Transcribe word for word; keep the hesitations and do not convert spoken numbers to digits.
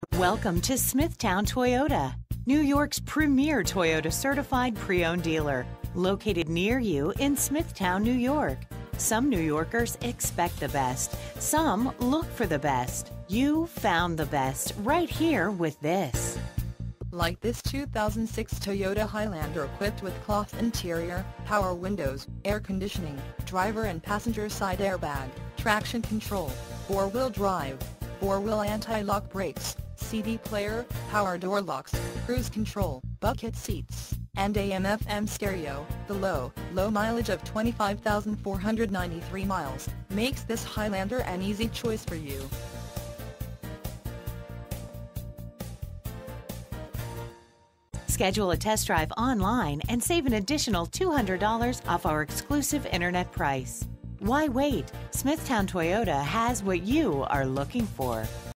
Welcome to Smithtown Toyota, New York's premier Toyota certified pre-owned dealer, located near you in Smithtown, New York. Some New Yorkers expect the best. Some look for the best. You found the best right here with this. Like this two thousand six Toyota Highlander equipped with cloth interior, power windows, air conditioning, driver and passenger side airbag, traction control, four-wheel drive, four-wheel anti-lock brakes, C D player, power door locks, cruise control, bucket seats, and A M F M stereo. The low, low mileage of twenty-five thousand four hundred ninety-three miles makes this Highlander an easy choice for you. Schedule a test drive online and save an additional two hundred dollars off our exclusive internet price. Why wait? Smithtown Toyota has what you are looking for.